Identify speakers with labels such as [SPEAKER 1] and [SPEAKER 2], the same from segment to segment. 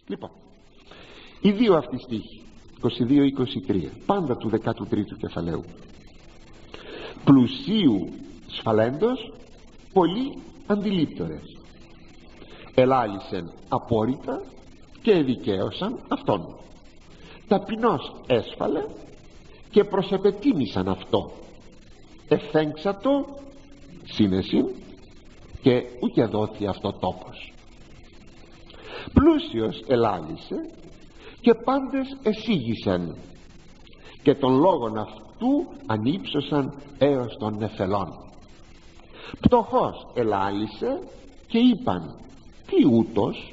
[SPEAKER 1] Λοιπόν, οι δύο αυτοί στίχοι 22-23 πάντα του 13ου κεφαλαίου: πλουσίου σφαλέντος πολλοί αντιλήπτορες, ελάλησεν απόρριτα και εδικαίωσαν αυτόν. Ταπεινός έσφαλε και προσεπετίμησαν αυτό, ευθέγξατο σύνεση και ούτε δόθη αυτό τόπος. Πλούσιος ελάλησε και πάντες εσύγησαν και των λόγων αυτού ανύψωσαν έως των νεφελών. Πτωχός ελάλησε και είπαν, τι ούτως,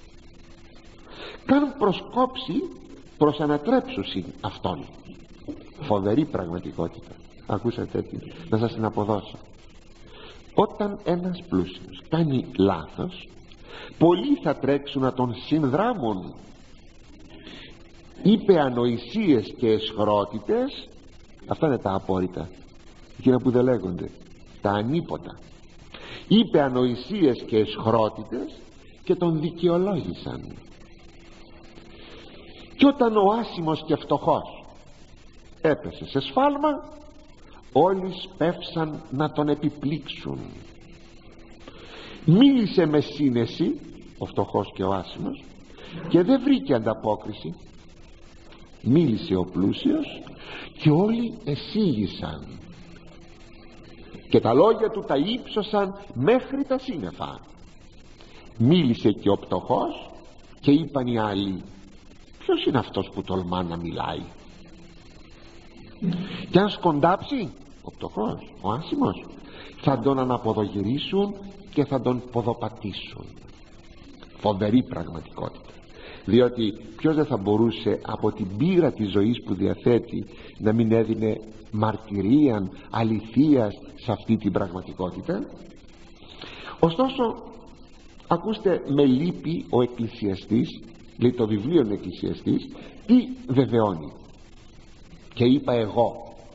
[SPEAKER 1] καν προσκόψει προς ανατρέψουσιν αυτόν. Φοβερή πραγματικότητα. Ακούσατε τι, να σας την αποδώσω. Όταν ένας πλούσιος κάνει λάθος, πολλοί θα τρέξουν να τον συνδράμουν. Είπε ανοησίες και εσχρότητες, αυτά είναι τα απόρριτα, εκείνα που δεν λέγονται, τα ανίποτα. Είπε ανοησίες και εσχρότητες και τον δικαιολόγησαν. Και όταν ο άσημος και φτωχός έπεσε σε σφάλμα, όλοι σπεύσαν να τον επιπλήξουν. Μίλησε με σύνεση ο φτωχός και ο άσημος και δεν βρήκε ανταπόκριση. Μίλησε ο πλούσιος και όλοι εσύγησαν και τα λόγια του τα ύψωσαν μέχρι τα σύννεφα. Μίλησε και ο πτωχός και είπαν οι άλλοι, ποιος είναι αυτός που τολμά να μιλάει? Και αν σκοντάψει ο πτωχός, ο άσημος, θα τον αναποδογυρίσουν και θα τον ποδοπατήσουν. Φοβερή πραγματικότητα. Διότι ποιος δεν θα μπορούσε από την πείρα της ζωής που διαθέτει να μην έδινε μαρτυρίαν αληθείας σε αυτή την πραγματικότητα? Ωστόσο, ακούστε, με λύπη ο εκκλησιαστής, λέει το βιβλίο ο εκκλησιαστής, τι βεβαιώνει? Και είπα εγώ,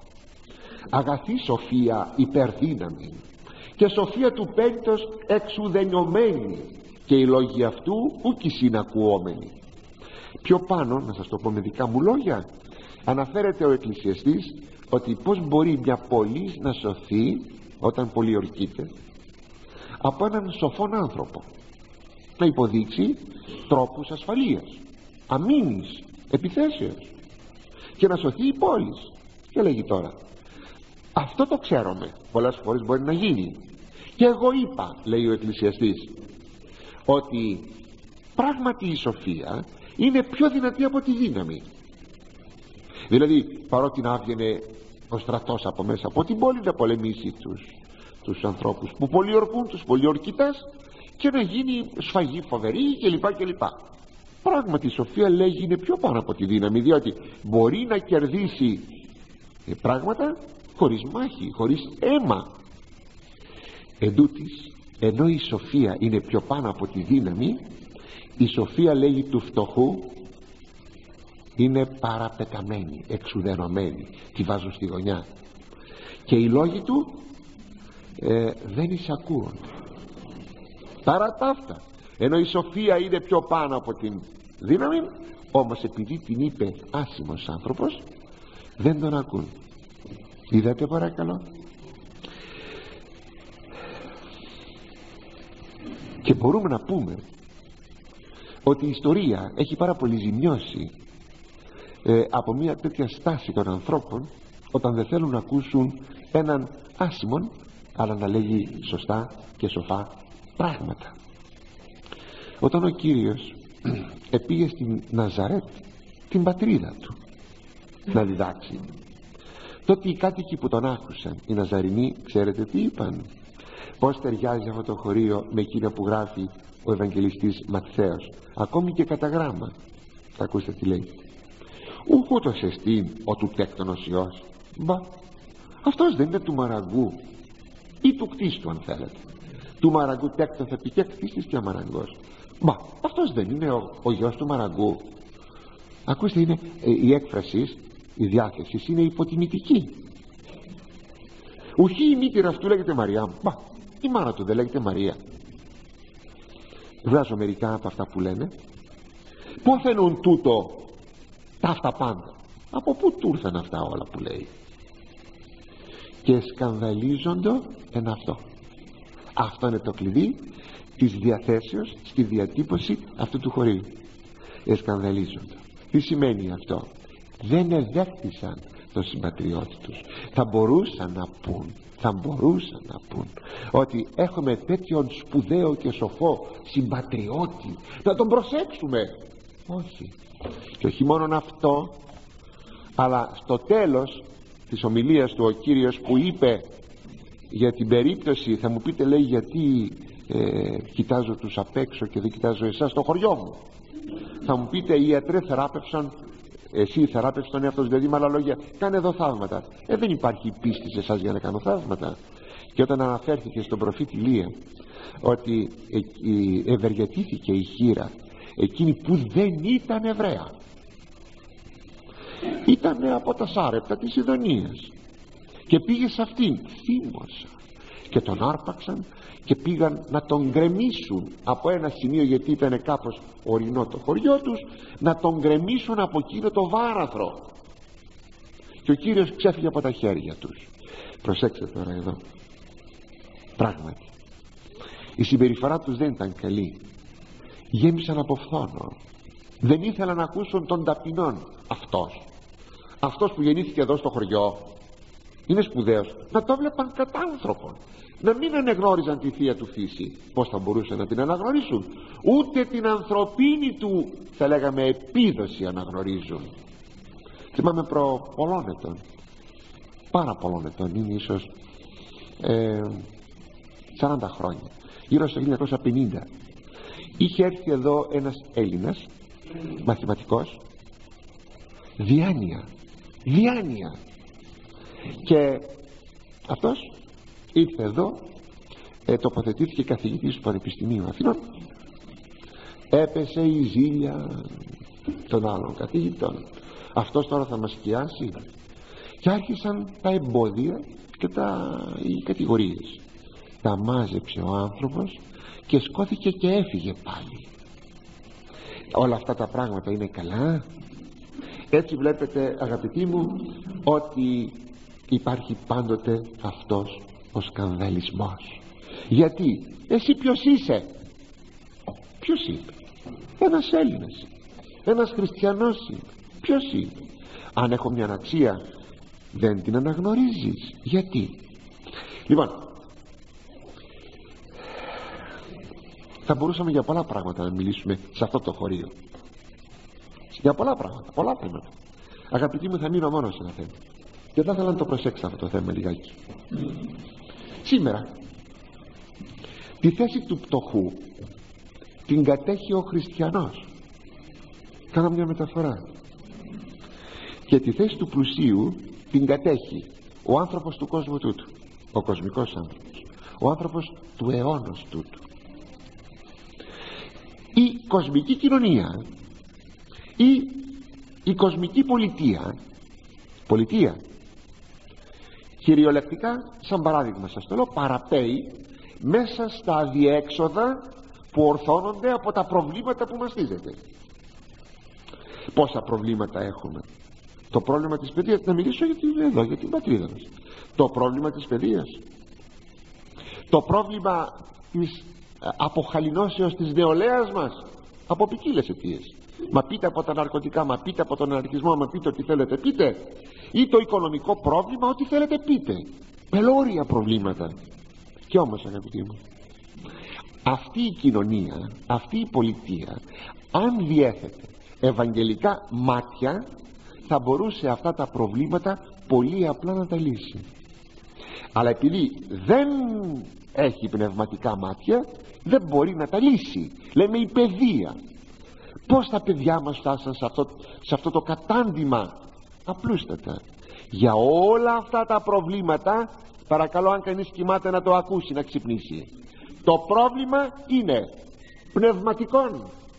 [SPEAKER 1] αγαθή σοφία υπερδύναμη και σοφία του πέμπτος εξουδενιωμένη και οι λόγοι αυτού ούκοι συνακουόμενοι. Πιο πάνω, να σας το πω με δικά μου λόγια, αναφέρεται ο εκκλησιαστής ότι πως μπορεί μια πόλη να σωθεί όταν πολιορκείται από έναν σοφόν άνθρωπο, να υποδείξει τρόπους ασφαλείας, αμήνης, επιθέσεως, και να σωθεί η πόλη. Και λέγει τώρα, αυτό το ξέρουμε, πολλές φορές μπορεί να γίνει. Και εγώ είπα, λέει ο εκκλησιαστής, ότι πράγματι η σοφία είναι πιο δυνατή από τη δύναμη. Δηλαδή, παρότι να έβγαινε ο στρατός από μέσα από την πόλη να πολεμήσει τους ανθρώπους που πολιορκούν, τους πολιορκητές, και να γίνει σφαγή φοβερή κλπ. Πράγματι η σοφία, λέγει, είναι πιο πάνω από τη δύναμη, διότι μπορεί να κερδίσει πράγματα χωρίς μάχη, χωρίς αίμα. Εντούτοις, ενώ η σοφία είναι πιο πάνω από τη δύναμη, η σοφία, λέγει, του φτωχού είναι παραπεταμένη, εξουδενωμένη, τη βάζουν στη γωνιά και οι λόγοι του δεν εισακούονται. Παρά τα αυτά, ενώ η σοφία είναι πιο πάνω από την δύναμη, όμως επειδή την είπε άσημος άνθρωπος, δεν τον ακούν. Είδατε παρακαλώ? Και μπορούμε να πούμε ότι η ιστορία έχει πάρα πολύ ζημιώσει από μια τέτοια στάση των ανθρώπων, όταν δεν θέλουν να ακούσουν έναν άσημον, αλλά να λέγει σωστά και σοφά πράγματα. Όταν ο Κύριος επήγε στην Ναζαρέτ, την πατρίδα του, να διδάξει, τότε οι κάτοικοι που τον άκουσαν, οι Ναζαρινοί, ξέρετε τι είπαν? Πως ταιριάζει αυτό το χωρίο με εκείνα που γράφει ο Ευαγγελιστής Ματθαίος, ακόμη και κατά γράμμα. Ακούστε τι λέει: ούχουτος εστίν ο του τέκτονος Υιός. Μπα, αυτός δεν είναι του μαραγκού ή του κτίστου, αν θέλετε. Του μαραγκού τέκτον θα πει και κτίστης και αμαραγκός. Μπα, αυτός δεν είναι ο γιος του μαραγκού. Ακούστε, είναι η έκφραση, η διάθεση είναι υποτιμητική. Ουχή η μήτηρα αυτού λέγεται Μαριά. Μπα, η μάνα του δεν λέγεται Μαρία. Βγάζω μερικά από αυτά που λένε. Πόθενουν τούτο ταύτα πάντα? Από πού του ήρθαν αυτά όλα που λέει? Και σκανδαλίζονται εν αυτό. Αυτό είναι το κλειδί της διαθέσεως στη διατύπωση αυτού του χωρίου. Σκανδαλίζονται. Τι σημαίνει αυτό? Δεν εδέχτησαν τον συμπατριώτη τους. Θα μπορούσαν να πούν ότι έχουμε τέτοιον σπουδαίο και σοφό συμπατριώτη, να τον προσέξουμε. Όχι. Και όχι μόνον αυτό, αλλά στο τέλος της ομιλίας του ο Κύριος που είπε για την περίπτωση, θα μου πείτε, λέει, γιατί κοιτάζω τους απ' έξω και δεν κοιτάζω εσάς στο χωριό μου? Θα μου πείτε, οι ιατροί θεράπευσαν, εσύ θεράπευσαν τον εαυτό, δηλαδή με άλλα λόγια κάνε εδώ θαύματα. Δεν υπάρχει πίστη σε εσάς για να κάνω θαύματα. Και όταν αναφέρθηκε στον προφήτη Ηλία ότι ευεργετήθηκε η χήρα εκείνη που δεν ήταν Εβραία, ήταν από τα Σάρεπτα της Ιδονίας, και πήγε σε αυτήν, θύμωσα, και τον άρπαξαν και πήγαν να τον γκρεμίσουν από ένα σημείο, γιατί ήταν κάπως ορεινό το χωριό τους, να τον γκρεμίσουν από εκείνο το βάραθρο, και ο Κύριος ξέφυγε από τα χέρια τους. Προσέξτε τώρα εδώ, πράγματι η συμπεριφορά τους δεν ήταν καλή. Γέμισαν από φθόνο, δεν ήθελαν να ακούσουν τον ταπεινόν. Αυτός που γεννήθηκε εδώ στο χωριό είναι σπουδαίος, να το βλέπαν κατά άνθρωπον, να μην αναγνώριζαν τη θεία του φύση. Πως θα μπορούσαν να την αναγνωρίσουν? Ούτε την ανθρωπίνη του, θα λέγαμε, επίδοση αναγνωρίζουν. Θυμάμαι προ πολλών ετών, πάρα πολλών ετών, είναι ίσως 40 χρόνια, γύρω στο 1950, είχε έρθει εδώ ένας Έλληνας μαθηματικός, διάνοια, και αυτός ήρθε εδώ, τοποθετήθηκε καθηγητής του Πανεπιστημίου Αθηνών, έπεσε η ζήλια των άλλων καθηγητών. Αυτός τώρα θα μας σκιάσει, και άρχισαν τα εμπόδια και οι κατηγορίες. Τα μάζεψε ο άνθρωπος και σκόθηκε και έφυγε πάλι. Όλα αυτά τα πράγματα είναι καλά? Έτσι βλέπετε, αγαπητοί μου, ότι υπάρχει πάντοτε αυτός ο σκανδαλισμός. Γιατί? Εσύ ποιος είσαι? Ποιος είμαι? Ένας Έλληνας, ένας χριστιανός είμαι. Ποιος είμαι? Αν έχω μια αξία, δεν την αναγνωρίζεις. Γιατί? Λοιπόν, θα μπορούσαμε για πολλά πράγματα να μιλήσουμε σε αυτό το χωρίο, για πολλά πράγματα, πολλά θέματα. Αγαπητοί μου, θα μείνω μόνο σε ένα θέμα, και θα ήθελα να το προσέξω αυτό το θέμα λιγάκι. Σήμερα τη θέση του πτωχού την κατέχει ο χριστιανός, κάνω μια μεταφορά, και τη θέση του πλουσίου την κατέχει ο άνθρωπος του κόσμου τούτου, ο κοσμικός άνθρωπος, ο άνθρωπος του αιώνος τούτου. Η κοσμική κοινωνία ή η κοσμική πολιτεία, κυριολεκτικά, σαν παράδειγμα σας το λέω, παραπέει μέσα στα αδιέξοδα που ορθώνονται από τα προβλήματα που μαστίζεται. Πόσα προβλήματα έχουμε? Το πρόβλημα της παιδείας, να μιλήσω για την πατρίδα μας, το πρόβλημα της παιδείας, το πρόβλημα της αποχαλινώσεως της νεολαίας μας, από ποικίλες αιτίες. Μα πείτε από τα ναρκωτικά, μα πείτε από τον αναρχισμό, μα πείτε ό,τι θέλετε πείτε, ή το οικονομικό πρόβλημα, ό,τι θέλετε πείτε. Πελώρια προβλήματα. Και όμως, αγαπητοί μου, αυτή η κοινωνία, αυτή η πολιτεία, αν διέθετε ευαγγελικά μάτια, θα μπορούσε αυτά τα προβλήματα πολύ απλά να τα λύσει. Αλλά επειδή δεν έχει πνευματικά μάτια, δεν μπορεί να τα λύσει. Λέμε η παιδεία. Πως τα παιδιά μας φτάσαν σε αυτό το κατάντημα? Απλούστατα, για όλα αυτά τα προβλήματα, παρακαλώ, αν κανείς κοιμάται να το ακούσει, να ξυπνήσει. Το πρόβλημα είναι πνευματικών.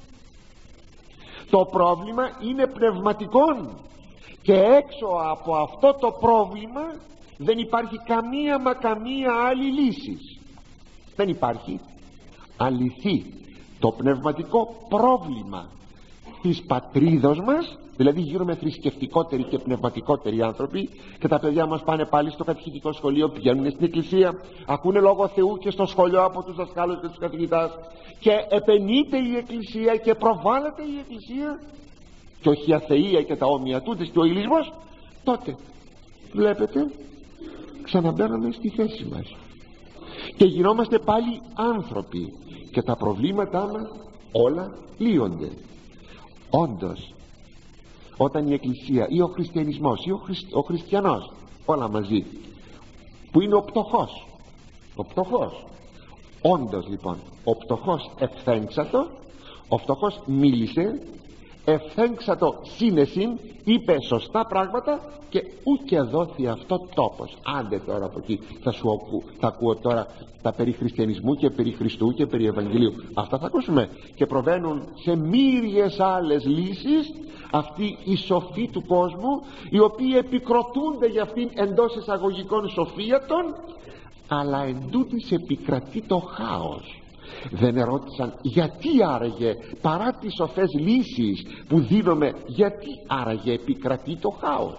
[SPEAKER 1] Το πρόβλημα είναι πνευματικών, και έξω από αυτό το πρόβλημα δεν υπάρχει καμία άλλη λύση. Δεν υπάρχει. Αν λυθεί το πνευματικό πρόβλημα της πατρίδος μας, δηλαδή γίνουμε θρησκευτικότεροι και πνευματικότεροι άνθρωποι, και τα παιδιά μας πάνε πάλι στο κατηχητικό σχολείο, πηγαίνουν στην εκκλησία, ακούνε λόγο Θεού και στο σχολείο από τους δασκάλους και τους καθηγητάς, και επενείται η εκκλησία και προβάλλεται η εκκλησία και όχι η αθεία και τα όμοια τούτες και ο ηλισμός, τότε βλέπετε ξαναμπαίνουμε στη θέση μας και γινόμαστε πάλι άνθρωποι και τα προβλήματά μας όλα λύονται. Όντως, όταν η εκκλησία ή ο χριστιανισμός ή ο χριστιανός, όλα μαζί, που είναι ο πτωχός, όντως λοιπόν ο πτωχός ευθέγξατο, ο φτωχός μίλησε, ευθέγξατο σύνεσιν, είπε σωστά πράγματα, και ούτε δόθη αυτό τόπος. Άντε τώρα από εκεί θα ακούω τώρα τα περί χριστιανισμού και περί Χριστού και περί Ευαγγελίου. Αυτά θα ακούσουμε, και προβαίνουν σε μύριες άλλες λύσεις αυτοί οι σοφοί του κόσμου, οι οποίοι επικροτούνται για αυτήν εντός εισαγωγικών σοφίατων, αλλά εντούτοις επικρατεί το χάος. Δεν ερώτησαν γιατί άραγε, παρά τις σοφές λύσεις που δίνουμε, γιατί άραγε επικρατεί το χάος.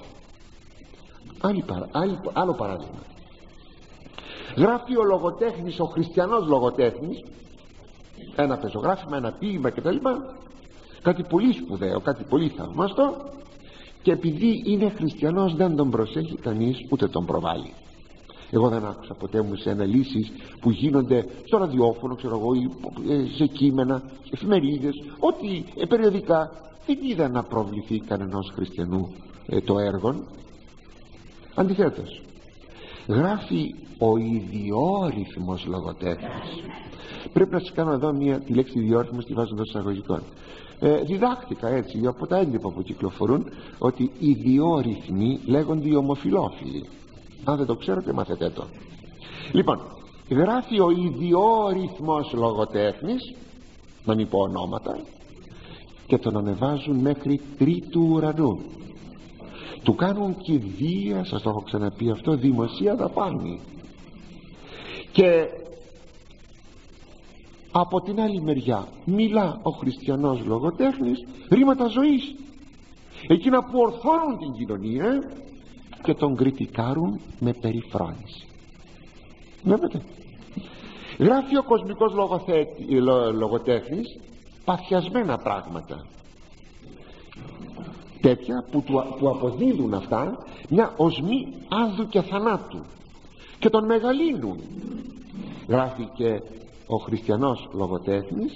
[SPEAKER 1] Άλλο παράδειγμα. Γράφει ο λογοτέχνης, ο χριστιανός λογοτέχνης, ένα πεζογράφημα, ένα ποίημα κτλ, κάτι πολύ σπουδαίο, κάτι πολύ θαυμαστό, και επειδή είναι χριστιανός δεν τον προσέχει κανείς, ούτε τον προβάλλει. Εγώ δεν άκουσα ποτέ μου σε αναλύσεις που γίνονται στο ραδιόφωνο, ξέρω εγώ, σε κείμενα, εφημερίδες, ό,τι περιοδικά, δεν είδα να προβληθεί κανενός χριστιανού το έργο. Αντιθέτως, γράφει ο ιδιόρυθμος λογοτέχνης. Πρέπει να σας κάνω εδώ τη λέξη ιδιόρυθμος, τη βάζω εντός εισαγωγικών. Διδάχτηκα έτσι από τα έντυπα που κυκλοφορούν ότι οι ιδιόρυθμοι λέγονται οι ομοφυλόφιλοι. Αν δεν το ξέρετε, μάθετε το. Λοιπόν, γράφει ο ιδιόρυθμος λογοτέχνης, να μην πω ονόματα, και τον ανεβάζουν μέχρι τρίτου ουρανού. Του κάνουν κηδεία, σας το έχω ξαναπεί αυτό, δημοσία δαπάνη. Και από την άλλη μεριά μιλά ο χριστιανός λογοτέχνης ρήματα ζωής, εκείνα που ορθώνουν την κοινωνία, και τον κριτικάρουν με περιφρόνηση. Βλέπετε, γράφει ο κοσμικός λογοτέχνης παθιασμένα πράγματα, τέτοια που αποδίδουν αυτά μια οσμή άδου και θανάτου και τον μεγαλύνουν. Γράφει και ο χριστιανός λογοτέχνης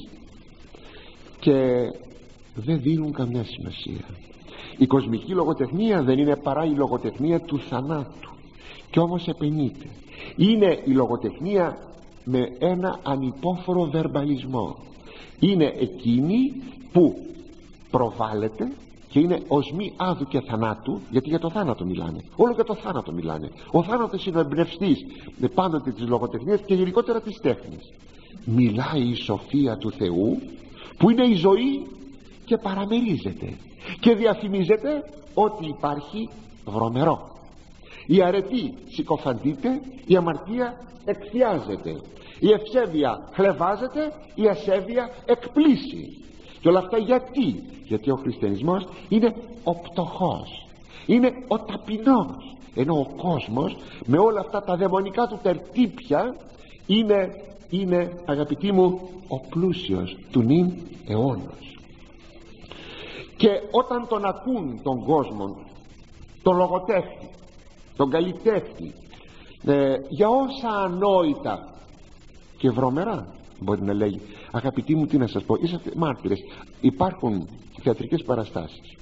[SPEAKER 1] και δεν δίνουν καμιά σημασία. Η κοσμική λογοτεχνία δεν είναι παρά η λογοτεχνία του θανάτου, και όμως επενείται. Είναι η λογοτεχνία με ένα ανυπόφορο βερμπαλισμό. Είναι εκείνη που προβάλλεται και είναι οσμή άδου και θανάτου, γιατί για το θάνατο μιλάνε, όλο για το θάνατο μιλάνε. Ο θάνατος είναι ο εμπνευστής πάντοτε της λογοτεχνίας και γενικότερα της τέχνης. Μιλάει η σοφία του Θεού που είναι η ζωή και παραμερίζεται και διαφημίζεται ότι υπάρχει βρωμερό. Η αρετή συκοφαντείται, η αμαρτία εκθιάζεται, η ευσέβεια χλευάζεται, η ασέβεια εκπλήσει. Και όλα αυτά γιατί ο χριστιανισμός είναι ο πτωχός, είναι ο ταπεινός, ενώ ο κόσμος με όλα αυτά τα δαιμονικά του τερτύπια είναι αγαπητοί μου ο πλούσιος του νυν αιώνος. Και όταν τον ακούν τον κόσμο, τον λογοτέχνη, τον καλλιτέχνη, για όσα ανόητα και βρωμερά μπορεί να λέγει, αγαπητοί μου, τι να σας πω, είσαστε μάρτυρες, υπάρχουν θεατρικές παραστάσεις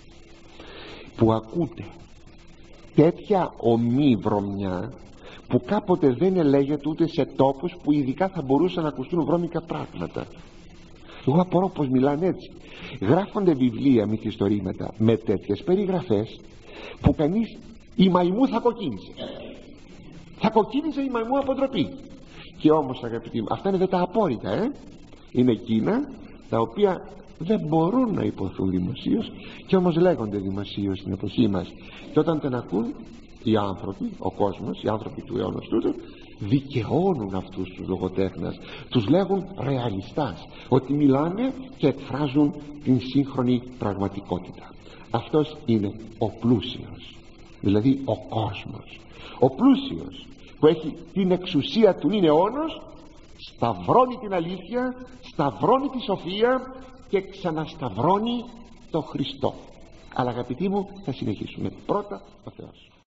[SPEAKER 1] που ακούτε τέτοια ομή βρωμιά που κάποτε δεν ελέγεται ούτε σε τόπους που ειδικά θα μπορούσαν να ακουστούν βρώμικα πράγματα. Εγώ απορώ πως μιλάνε έτσι. Γράφονται βιβλία, μυθιστορήματα με τέτοιες περιγραφές που κανείς, η μαϊμού θα κοκκίνησε. Θα κοκκίνησε η μαϊμού από ντροπή. Και όμως αγαπητοί μου, αυτά είναι τα απόρριτα, είναι εκείνα τα οποία δεν μπορούν να υποθούν δημοσίως και όμως λέγονται δημοσίως στην εποχή μας. Και όταν τα ακούν οι άνθρωποι, ο κόσμος, οι άνθρωποι του αιώνος τούτου, δικαιώνουν αυτούς τους λογοτέχνες, τους λέγουν ρεαλιστάς, ότι μιλάνε και εκφράζουν την σύγχρονη πραγματικότητα. Αυτός είναι ο πλούσιος, δηλαδή ο κόσμος. Ο πλούσιος που έχει την εξουσία του είναι αιώνος, σταυρώνει την αλήθεια, σταυρώνει τη σοφία και ξανασταυρώνει το Χριστό. Αλλά αγαπητοί μου, θα συνεχίσουμε. Πρώτα ο Θεός.